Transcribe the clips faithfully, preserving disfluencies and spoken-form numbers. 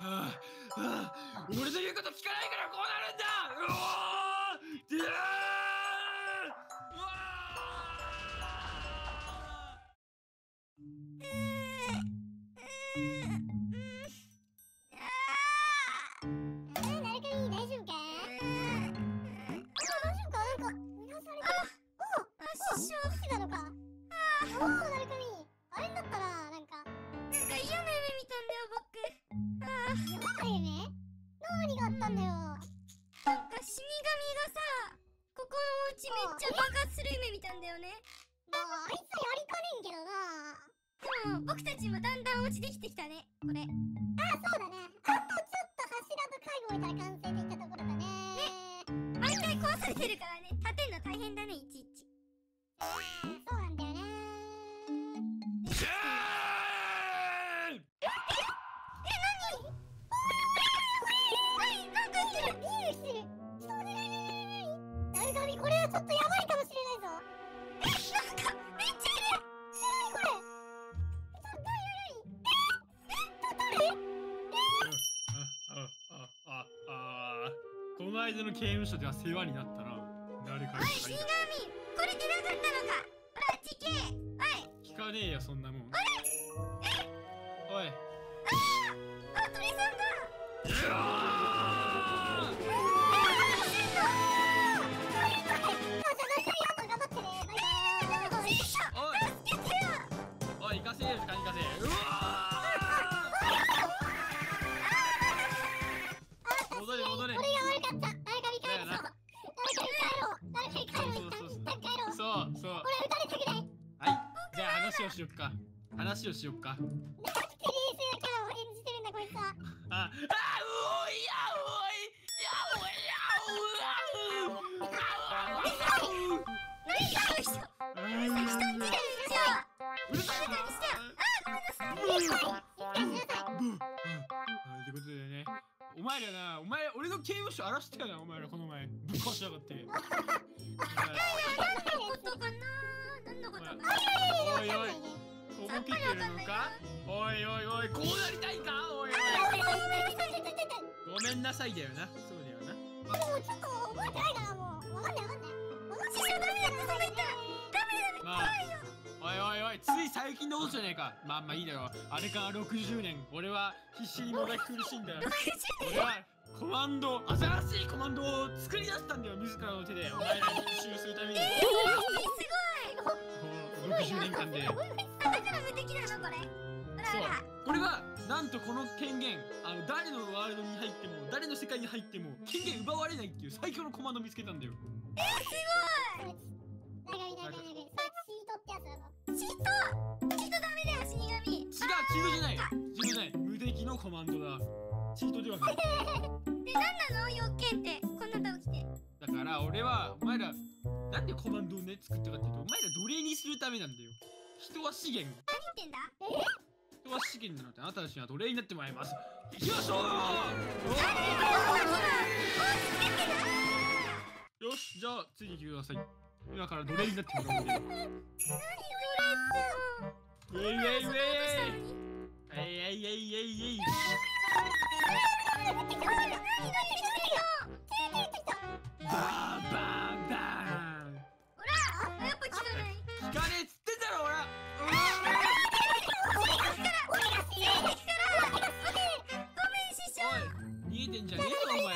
はあはあ、俺の言うこと聞かないからこうなるんだ。うおーでーうわ僕たちもだんだん落ちてきてきたね、これ。あ、そうだね。あとちょっと柱と介護置いたら完成できたところだね。ね、毎回壊されてるからね、立てんの大変だね、いちいち。そうなんだよね。じゃーん。え、え、なに？はい、なんか言ってる。ビールしてる。そうじゃないないないない。なるがみ、これはちょっとやばいかもしれないぞ。え、なんかめっちゃいる。なにこれ。 この間の刑務所では世話になったな。誰かに。 おい、死神、これでなかったのか。ほら、ちけ。おい。 聞かねえよ、そんなもん。 あれ。え。 おい。 ああ。あ、鳥さんだ。 うわー。 何してんの。おい。助けてよ。 おい、行かせよ、時間行かせ。うわー。戻れ戻れ。 俺が悪かった。誰かに帰ろう。誰かに帰ろう。誰かに帰ろう。一旦一旦帰ろう。 そうそう。 俺撃たれたくない。 はい。じゃあ話をしよっか。話をしよっか。 なんて冷静なキャラを演じてるんだこいつは。 あ、あ、うおいやおいやおいやおい。 何その人。人んちでしょ。 うるさい。 あ、ごめんなさい。静かにしなさい。 ってことでね。お前らな、お前、俺の刑務所荒らしてたな、お前らこの前。ぶっ壊しやがって。いやいや、 何のことかな。何のことかな。 おいおい、とぼけてるのか。おいおいおい、こうなりたいか。おいおい。ごめんなさいだよな、そうだよな。 もうちょっと覚えてないからもう。わかんないわかんない。師匠ダメだってそんな言ったら。ダメダメ。怖いよ。 おいおいおい、つい最近のことじゃねえか。まあまあいいだろう。あれからろくじゅうねん、俺は必死にもがき苦しんだよ。俺はコマンド、新しいコマンドを作り出したんだよ、自らの手で。お前らに復讐するために。 えー、すごい。 ろくじゅうねんかんで。 だから無敵なのこれ。 そう。これはなんとこの権限、あの誰のワールドに入っても、誰の世界に入っても権限奪われないっていう最強のコマンドを見つけたんだよ。 えー、すごい。長い長い長い長い。それチートってやつだろ。チート。チートダメだよ、死神。違う、チートじゃない。チートじゃない。無敵のコマンドだ。チートではない。 で、何なの要件って。こんなと起きて。 だから俺はお前らなんでコマンドをね作ったかっていうと、お前ら奴隷にするためなんだよ。人は資源。 何言ってんだ。え？ 人は資源なので、あなたたちには奴隷になってもらいます。行きましょう。よし、じゃあついてきてください。今から奴隷になってもらおう。何奴隷っての。ウェイウェイウェイウェイ。えいえいえいえいえい。バーンバーンバーン。 ほら、やっぱ聞かない。 聞かねえっつってんだろ、ほら。逃げてんじゃねえぞお前。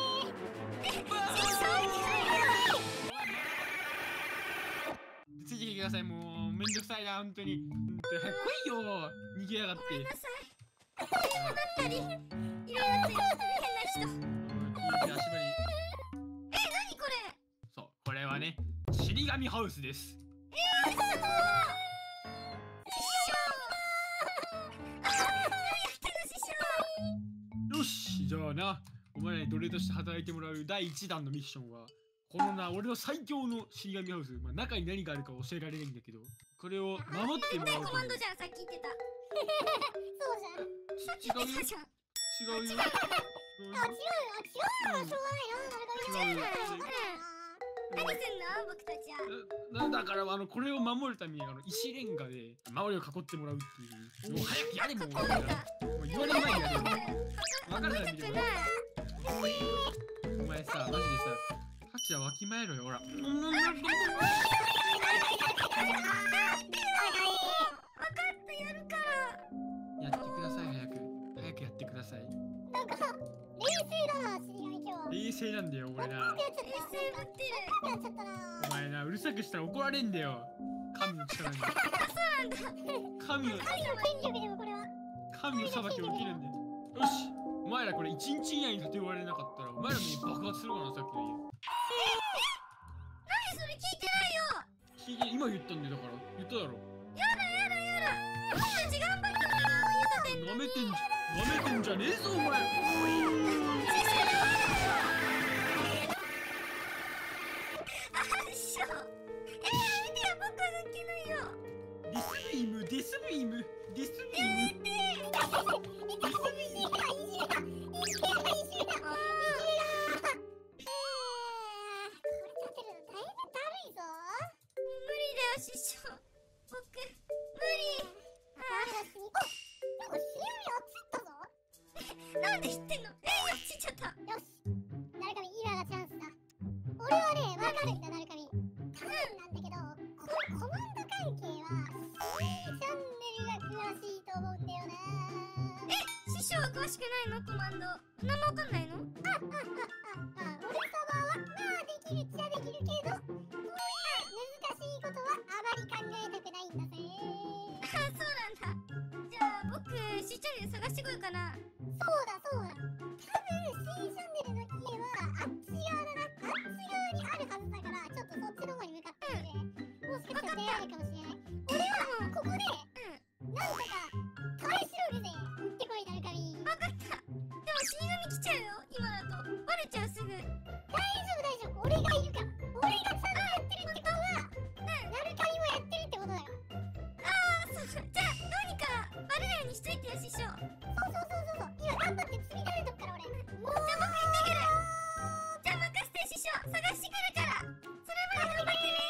ついてきてください。もうめんどくさいな、本当に。本当に早く来いよ、逃げやがって。 ごめんなさい。だったり、いろいろついてる変な人。 足場に。 え、何これ。 そう、これはね、死神ハウスです。 えー、すごい。師匠。ああ、やったの師匠。 よし、じゃあな、お前らに奴隷として働いてもらうだいいちだんのミッションは、このな、俺の最強の死神ハウス、まあ、中に何があるか教えられないんだけど、これを守ってもらうと。 コマンドじゃん、さっき言ってた。そうじゃん。 違うよ。違うよ。 あ、違うよ。違うよ。しょうがないな。誰か見てない。何すんの僕たちは。 だ, だからあのこれを守るためにあの石レンガで周りを囲ってもらうっていう。もう早くやれもう。もう言われる前にやれ。 さ、マジでさ、ハチはわきまえろよ、ほら。 分かった、やるから。 やってください、早く。早くやってください。 なんかさ、冷静だな、死神今日は。 冷静なんだよ、俺な。 冷静ぶってる。やっちゃったな。 お前な、うるさくしたら怒られんだよ。神の力に。 そうなんだ。 神の、 神の権力でもこれは。 神の裁きを受けるんだよ。よし、お前らこれ一日以内に立て終われなかったら、お前らの家爆発するかな、さっきの家。 何それ聞いてないよ。 聞いて、今言ったんだよ、だから。言っただろ。 やだやだやだ。僕たち頑張ったのに家建てんのに。 なめてんじゃ、なめてんじゃねえぞ、お前。 あっしょ。えー、やめてよ、僕は関係ないよ。 ディスビーム、ディスビーム、ディスビーム。 やめて。師匠、僕、無理。ああ、なんか死神落ちたぞ。なんで知ってんの？えー、落ちちゃった。よし、ナルカミ、今がチャンスだ。俺はね、わかるんだ、ナルカミ。多分なんだけど、このコマンド関係は C チャンネルが詳しいと思うんだよな。え、師匠は詳しくないの？コマンド。何もわかんないの？あ、あ、あ、あ、あ、俺様は、まあできるっちゃできるけど、難しいことはあまり考えたくないんだぜ。あ、そうなんだ。じゃあ僕 C チャンネル探してこようかな。そうだそうだ。多分 C チャンネルの家はあっち側だな。あっち側にあるはずだから、ちょっとそっちの方に向かってみて。もしかしたら出会えるかもしれない。俺はここで、うん、なんとか返しろるぜ。行ってこい、ナルカミ。分かった。でも死神来ちゃうよ、今だと。バレちゃう、すぐ。大丈夫大丈夫、俺がいるから。俺がちゃんとやってるってことは、ナルカミもやってるってことだよ。ああ、そうそう。じゃあどうにかバレないようにしといてよ、師匠。そうそうそうそうそう。今頑張って積み立てとくから俺。もうじゃあ僕行ってくる。じゃあ任せて、師匠。探してくるから。それまで頑張ってね。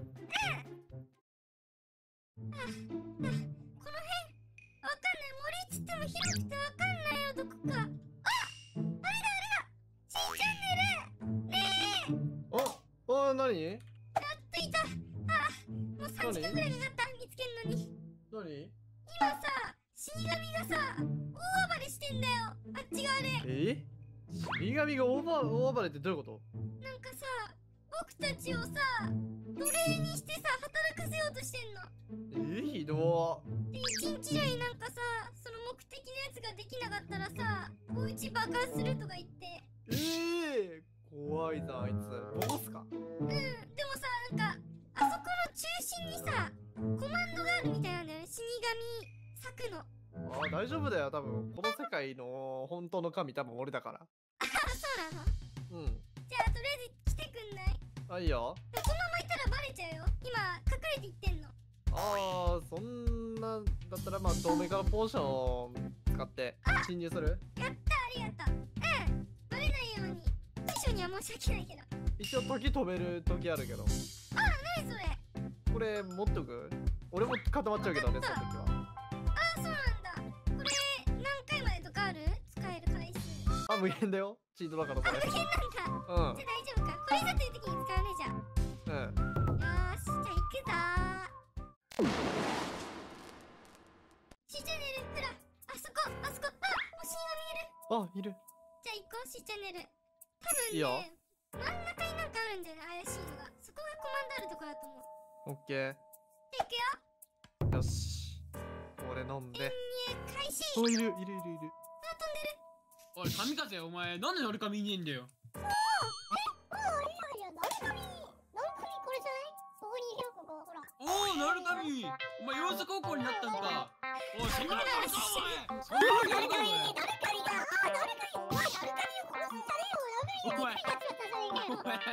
うん。あ、あ、この辺わかんない。森っつっても広くてわかんないよ、どこか。あ、あれだあれだ。C チャンネル。ねえ。 あ、あ、なに？ やっといた。あ、もうさんじかんぐらいかかった、見つけんのに。 なに？ 今さ、死神がさ、大暴れしてんだよ、あっち側で。 え？死神が大暴大暴れってどういうこと？ なんかさ、僕たちをさ、奴隷にしてさ、働かせようとしてんの。 えー、ひどで、一日以内になんかさ、その目的のやつができなかったらさ、お家爆発するとか言って。 ー。ええー、怖いなあいつ。ボスか？ うん、でもさ、なんか、あそこの中心にさ、コマンドがあるみたいなんだよね、死神咲くの。 ああ、大丈夫だよ。多分この世界の本当の神多分俺だから。 あ、そうなの？ うん。 じゃあとりあえず来てくんない？ あ、いいよ。 このままいたらバレちゃうよ。今隠れていってんの。 ああ、そんなだったらまあ透明化のポーション使って侵入する？ やった、ありがとう。うん、バレないように。師匠には申し訳ないけど。 一応時止める時あるけど。 あ、なにそれ？ これ持っとく？俺も固まっちゃうけどね、その時は。 あ、そうなんだ。これ何回までとかある？使える回数。 あ、無限だよ。チートだからそれ。 あ、無限なんだ。 うん。 じゃあ大丈夫か。これいざという時に使うね、じゃあ。 うん。 よーし、じゃあ行くぞー。C チャンネル、ほら、あそこ、あそこ、あ、星が見える。 あ、いる。 じゃあ行こう、C チャンネル。多分ね、 いいよ。 真ん中になんかあるんだよね、怪しいのが。そこがコマンドあるとこだと思う。 オッケー。 じゃあ行くよ。 よし。これ飲んで。 入開始。 お、いる、いる、いる、いる。 あ、飛んでる。 おい、神風、お前、なんでナルカミいねえんだよ。 ああ、いやいや、ナルカミ、ナルカミこれじゃない？ここにいるよ、ここ、ほら。 おお、ナルカミ、お前、様子高校になったんか。おい、そんなことないか、お前。そんなことないか、お前。 ナルカミだ。あ、ナルカミ、お前、ナルカミを殺すんじゃねえよ。やめろよ。 お前一発だったじゃねえかよ。 お前、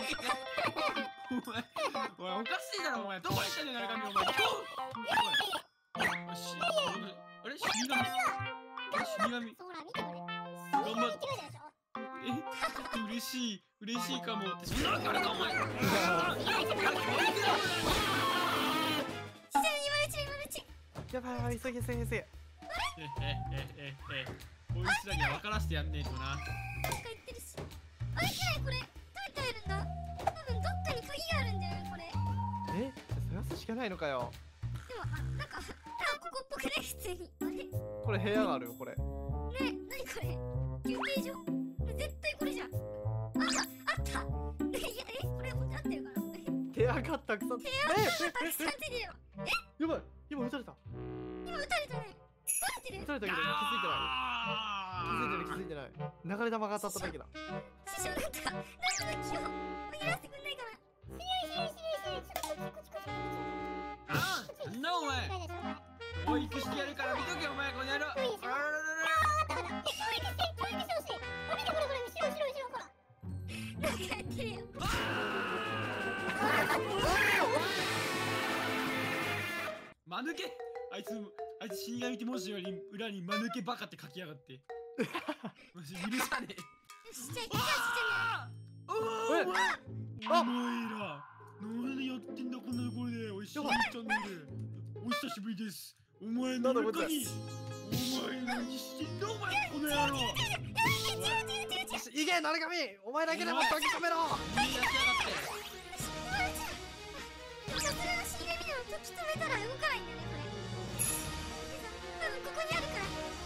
お前、おかしいだろ、お前。どこ行ったんだよ、ナルカミ、お前。おい、おい、し、あれ、死神。死神。 ほら、見てこれ。死神って書いてあるでしょ。 え、ちょっと嬉しい、嬉しいかも。そんなわけあるか、お前。 死神、今のうち、今のうち。 やばいやばい、急げ急げ急げ。 え、え、え、え、え、こいつらには分からせてやんねえとな。 どっか行ってるし。 開いてないこれ。どうやって入るんだ。多分どっかに鍵があるんじゃないこれ。 え探すしかないのかよ。 でも、あ、なんか、あ、ここっぽくね、普通に。あれこれ部屋があるよこれ。 ねえ、なにこれ休憩所絶対これじゃん。あ、あったねいや、え、これ持って合ってるかな手垢たくさん。 手垢たくさんついてるよ。 やばい今撃たれた。 今撃たれたね。撃たれてる撃たれたけど気づいてない。気づいてない気づいてない。流れ弾が当たっただけだ。 師匠なんとか、なんとか気を紛らわせてくんないかな。しよいしよいしよいしよい。ちょっとこっちこっちこっちこっち。 ああなんだお前大丈夫保育してやるから見とけお前この野郎。あらららら教育して教育してほしい。あ、見てこれこれ後ろ後ろ後ろほら。なんかやってるよ。 間抜けあいつあいつ死神って文字より裏に間抜けバカって書きやがってマジ許さねえ。 よし、じゃあ行くか、 おえお前お前ら何やってんだこんなところで。おいしいチャンネルお久しぶりです。お前なんだこいつ中にお前何してんだお前この野郎。 いけ鳴神お前だけでも鍵止めろ。 言い出しやがってでもさすがの死神でも時止めたら動かないんだよね、これ。多分ここにあるから。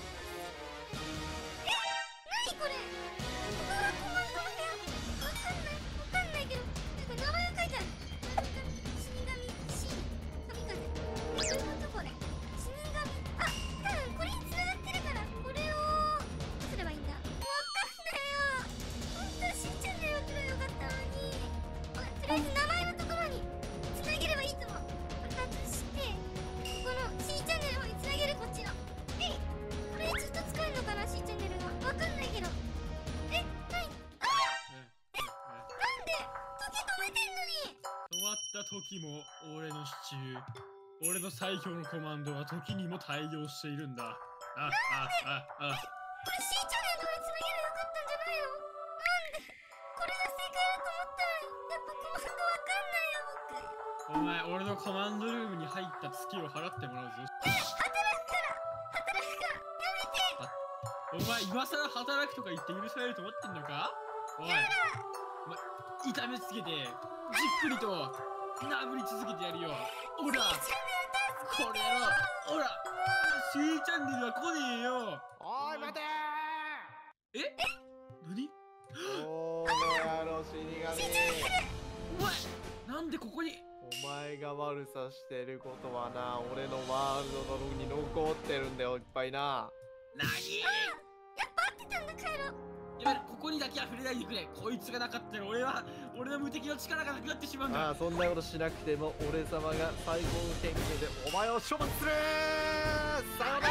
え、なにこれ。ここがコマンドの部屋。わかんない、わかんないけど、なんか名前が書いてある。死神、死神風。どういうことこれ。死神、あ、多分これに繋がってるから、これをどうすればいいんだ。わかんないよ。本当は C チャンネルを送ればよかったのに。まあとりあえず名前のところにつなげればいいと思う。これ外してこの C チャンネルの方につなげる。こっちのえいこれずっと使えるのかな C チャンネルが。わかんないけど。え、なにあーなんで時止めてんのに。 止まった時も俺の支柱俺の最強のコマンドは時にも対応しているんだ。ああああこれ C チャンネルの方につなげればよかったんじゃないの。なんでこれが正解だと思ったのに。やっぱコマンドわかんないよ僕。 お前俺のコマンドルームに入った月を払ってもらうぞ。 働くから働くからやめて。 お前今更働くとか言って許されると思ってんのか。おいお前痛めつけてじっくりと殴り続けてやるよ。ほらこれやろほら C チャンネルは来ねえよ。 おい待てえ何ー。おーの野郎死神。 お前なんでここに。 お前が悪さしてることはな俺のワールドのログに残ってるんだよいっぱいな。 何やっぱ合ってたんだ帰ろう。 やばいここにだけは触れないでくれ。こいつがなかったら俺は俺の無敵の力がなくなってしまうんだ。 ああそんなことしなくても俺様が最高の天気でお前を処罰する。さよならだ。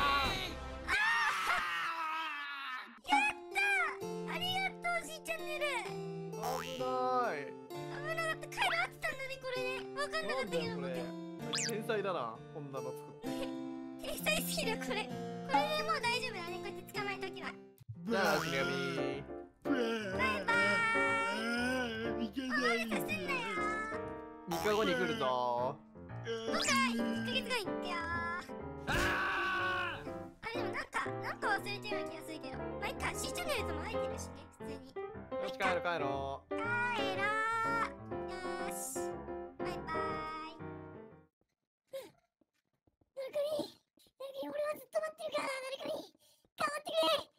ありがとう C チャンネル。 危ない危なかった。帰ろう合ってたんだねこれね。わかんなかったけどこれ天才だなこんなの作って。 天才すぎるこれ。これでもう大丈夫だね。こうやって捕まえときは。 じゃあ死神バイバーイ。いけないすんなよ。 みっかごに来るぞ。 了解。いっかげつごに行ってよ。 ああれでもなんかなんか忘れてるような気がするけど。まあいっか。 C チャンネルとも入ってるしね普通に。 よし帰ろう帰ろう。 帰ろう。よーしバイバーイ。なるかみなるかみ俺はずっと待ってるからなるかみ頑張ってくれ。